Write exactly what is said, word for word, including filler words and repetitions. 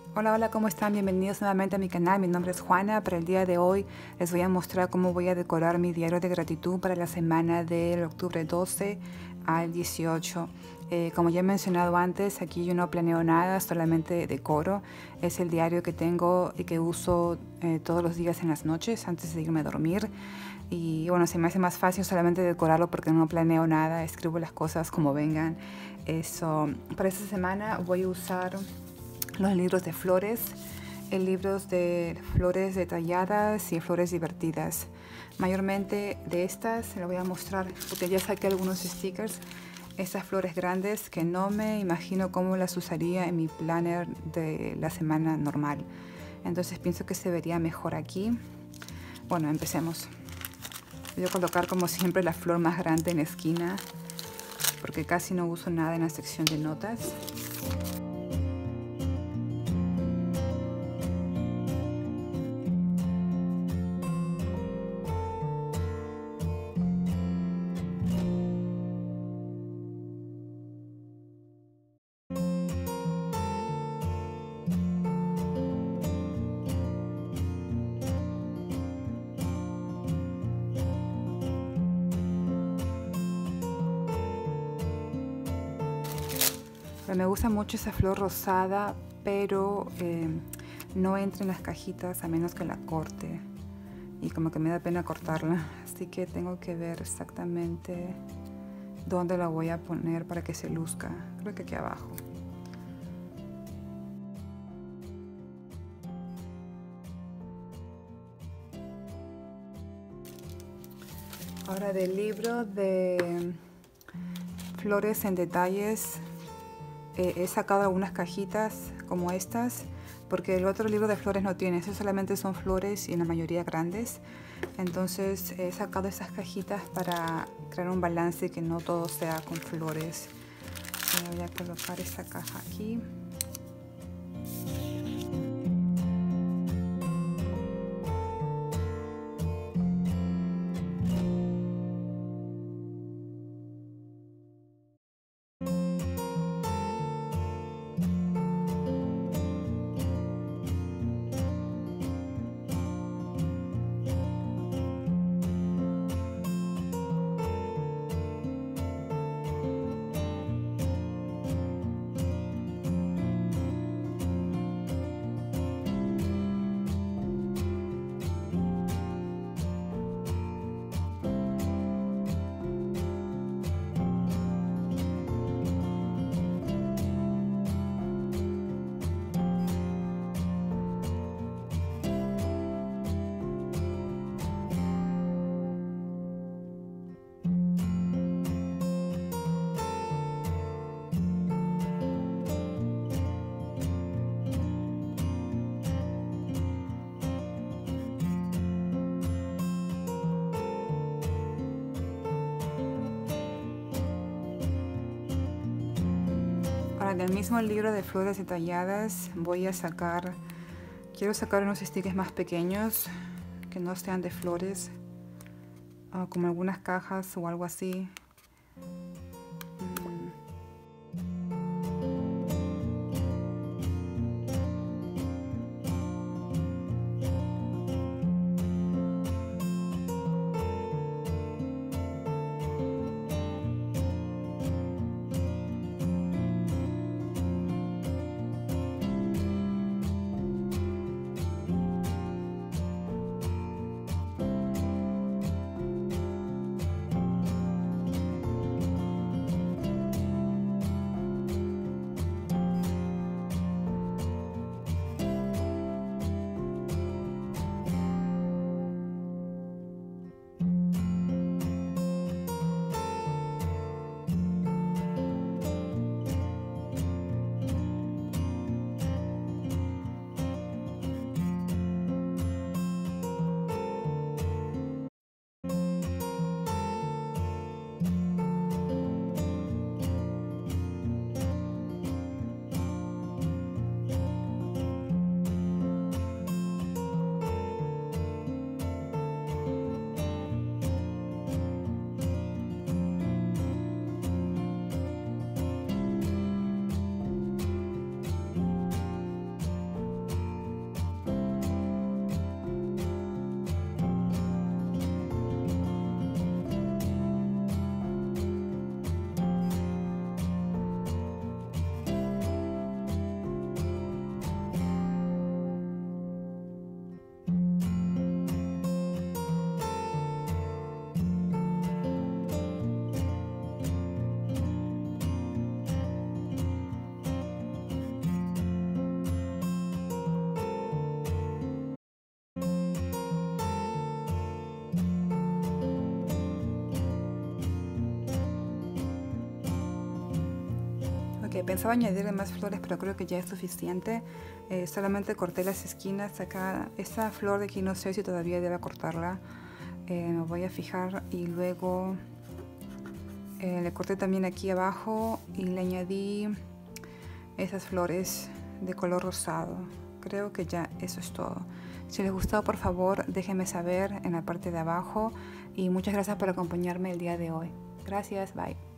Hola, hola, ¿cómo están? Bienvenidos nuevamente a mi canal. Mi nombre es Juana. Para el día de hoy les voy a mostrar cómo voy a decorar mi diario de gratitud para la semana del octubre doce al dieciocho. Eh, como ya he mencionado antes, aquí yo no planeo nada, solamente decoro. Es el diario que tengo y que uso eh, todos los días en las noches antes de irme a dormir. Y bueno, se me hace más fácil solamente decorarlo porque no planeo nada, escribo las cosas como vengan. Eso, para esta semana voy a usar los libros de flores, el libros de flores detalladas y flores divertidas. Mayormente de estas les voy a mostrar porque ya saqué algunos stickers. Estas flores grandes que no me imagino cómo las usaría en mi planner de la semana normal. Entonces pienso que se vería mejor aquí. Bueno, empecemos. Voy a colocar como siempre la flor más grande en la esquina porque casi no uso nada en la sección de notas. Me gusta mucho esa flor rosada, pero eh, no entra en las cajitas a menos que la corte. Y como que me da pena cortarla, así que tengo que ver exactamente dónde la voy a poner para que se luzca. Creo que aquí abajo. Ahora del libro de flores en detalles. Eh, he sacado algunas cajitas como estas porque el otro libro de flores no tiene, eso solamente son flores y en la mayoría grandes. Entonces he sacado esas cajitas para crear un balance y que no todo sea con flores. Voy a colocar esta caja aquí. Ahora del mismo libro de flores detalladas voy a sacar, quiero sacar unos stickers más pequeños que no sean de flores, uh, como algunas cajas o algo así. Eh, pensaba añadirle más flores, pero creo que ya es suficiente. Eh, solamente corté las esquinas acá. Esta flor de aquí no sé si todavía debo cortarla. Eh, me voy a fijar y luego eh, le corté también aquí abajo y le añadí esas flores de color rosado. Creo que ya eso es todo. Si les gustó, por favor, déjenme saber en la parte de abajo y muchas gracias por acompañarme el día de hoy. Gracias, bye.